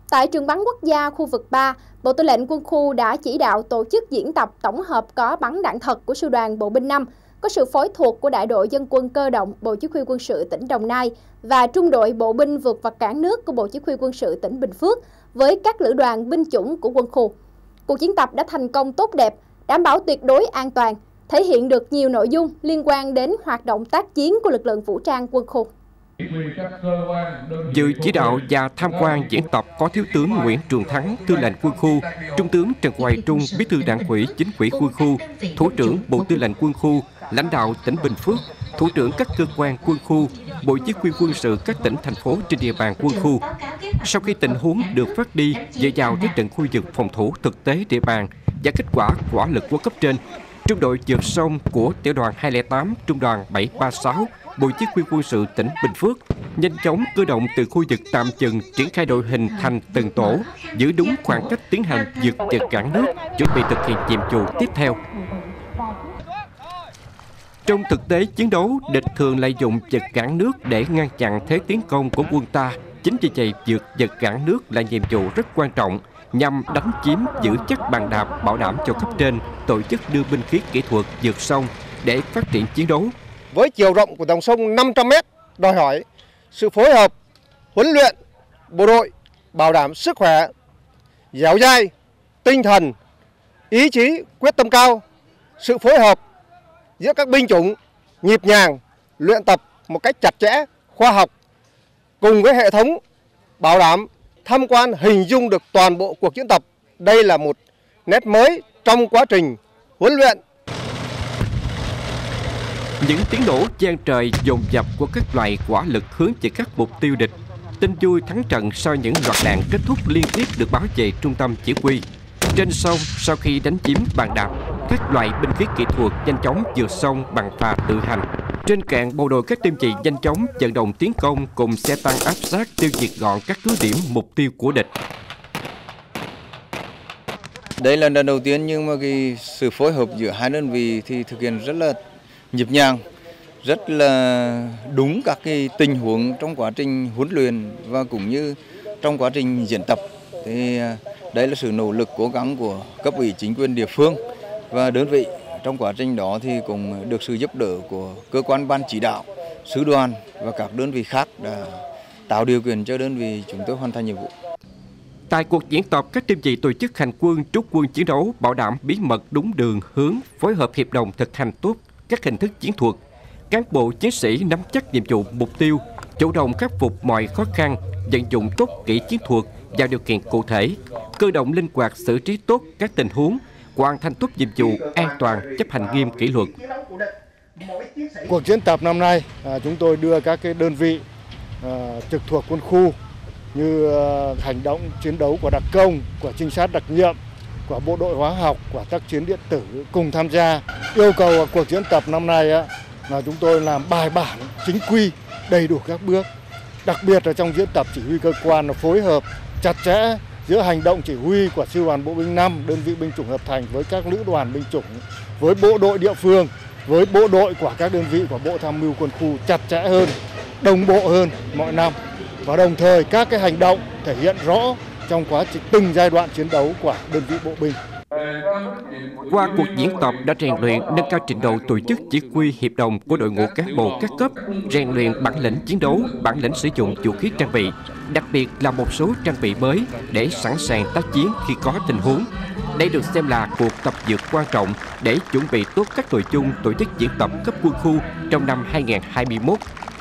Tại trường bắn quốc gia khu vực 3, Bộ Tư lệnh Quân khu đã chỉ đạo tổ chức diễn tập tổng hợp có bắn đạn thật của Sư đoàn Bộ binh 5, có sự phối thuộc của Đại đội Dân quân Cơ động Bộ Chỉ huy Quân sự tỉnh Đồng Nai và Trung đội Bộ binh vượt vật cản nước của Bộ Chỉ huy Quân sự tỉnh Bình Phước với các lữ đoàn binh chủng của quân khu. Cuộc diễn tập đã thành công tốt đẹp, đảm bảo tuyệt đối an toàn, thể hiện được nhiều nội dung liên quan đến hoạt động tác chiến của lực lượng vũ trang quân khu. Dự chỉ đạo và tham quan diễn tập có Thiếu tướng Nguyễn Trường Thắng, Tư lệnh Quân khu, Trung tướng Trần Hoài Trung, Bí thư Đảng ủy Chính ủy Quân khu, Thủ trưởng Bộ Tư lệnh Quân khu, lãnh đạo tỉnh Bình Phước, thủ trưởng các cơ quan quân khu, Bộ Chỉ huy Quân sự các tỉnh, thành phố trên địa bàn quân khu. Sau khi tình huống được phát đi dựa vào thế trận khu vực phòng thủ thực tế địa bàn và kết quả hỏa lực của cấp trên, Trung đội vượt sông của Tiểu đoàn 208, Trung đoàn 736, Bộ Chỉ huy Quân sự tỉnh Bình Phước nhanh chóng cơ động từ khu vực tạm dừng, triển khai đội hình thành từng tổ, giữ đúng khoảng cách tiến hành vượt chật cản nước, chuẩn bị thực hiện nhiệm vụ tiếp theo. Trong thực tế chiến đấu, địch thường lợi dụng chật cản nước để ngăn chặn thế tiến công của quân ta. Chính vì vậy, vượt chật cản nước là nhiệm vụ rất quan trọng nhằm đánh chiếm giữ chắc bàn đạp, bảo đảm cho cấp trên tổ chức đưa binh khí kỹ thuật vượt sông để phát triển chiến đấu. Với chiều rộng của dòng sông 500 m, đòi hỏi sự phối hợp, huấn luyện bộ đội, bảo đảm sức khỏe, dẻo dai, tinh thần, ý chí, quyết tâm cao, sự phối hợp giữa các binh chủng nhịp nhàng, luyện tập một cách chặt chẽ, khoa học, cùng với hệ thống bảo đảm tham quan hình dung được toàn bộ cuộc diễn tập. Đây là một nét mới trong quá trình huấn luyện. Những tiếng nổ vang trời dồn dập của các loại hỏa lực hướng về các mục tiêu địch. Tin vui thắng trận sau những loạt đạn kết thúc liên tiếp được báo về trung tâm chỉ huy. Trên sông, sau khi đánh chiếm bàn đạp, các loại binh khí kỹ thuật nhanh chóng vượt sông bằng phà tự hành. Trên cạn, bộ đội các đơn vị nhanh chóng vận động tiến công cùng xe tăng áp sát tiêu diệt gọn các cứ điểm mục tiêu của địch. Đây là lần đầu tiên nhưng mà sự phối hợp giữa hai đơn vị thì thực hiện rất là nhịp nhàng, rất là đúng các tình huống trong quá trình huấn luyện và cũng như trong quá trình diễn tập. Thì đây là sự nỗ lực cố gắng của cấp ủy chính quyền địa phương và đơn vị. Trong quá trình đó thì cũng được sự giúp đỡ của cơ quan ban chỉ đạo, sư đoàn và các đơn vị khác đã tạo điều kiện cho đơn vị chúng tôi hoàn thành nhiệm vụ. Tại cuộc diễn tập, các đơn vị tổ chức hành quân, trú quân chiến đấu bảo đảm bí mật đúng đường, hướng, phối hợp hiệp đồng thực hành tốt các hình thức chiến thuật. Cán bộ chiến sĩ nắm chắc nhiệm vụ mục tiêu, chủ động khắc phục mọi khó khăn, vận dụng tốt kỹ chiến thuật vào điều kiện cụ thể, cơ động linh hoạt xử trí tốt các tình huống, hoàn thành tốt nhiệm vụ an toàn, chấp hành nghiêm kỷ luật. Cuộc diễn tập năm nay chúng tôi đưa các đơn vị trực thuộc quân khu như hành động chiến đấu của đặc công, của trinh sát đặc nhiệm, của bộ đội hóa học, của tác chiến điện tử cùng tham gia. Yêu cầu cuộc diễn tập năm nay là chúng tôi làm bài bản, chính quy, đầy đủ các bước. Đặc biệt là trong diễn tập chỉ huy cơ quan là phối hợp chặt chẽ giữa hành động chỉ huy của Sư đoàn Bộ binh 5, đơn vị binh chủng hợp thành với các lữ đoàn binh chủng, với bộ đội địa phương, với bộ đội của các đơn vị của Bộ Tham mưu Quân khu chặt chẽ hơn, đồng bộ hơn mọi năm. Và đồng thời các hành động thể hiện rõ trong quá trình từng giai đoạn chiến đấu của đơn vị bộ binh. Qua cuộc diễn tập đã rèn luyện nâng cao trình độ tổ chức chỉ huy hiệp đồng của đội ngũ cán bộ các cấp, rèn luyện bản lĩnh chiến đấu, bản lĩnh sử dụng vũ khí trang bị, đặc biệt là một số trang bị mới để sẵn sàng tác chiến khi có tình huống. Đây được xem là cuộc tập dượt quan trọng để chuẩn bị tốt các nội dung tổ chức diễn tập cấp quân khu trong năm 2021.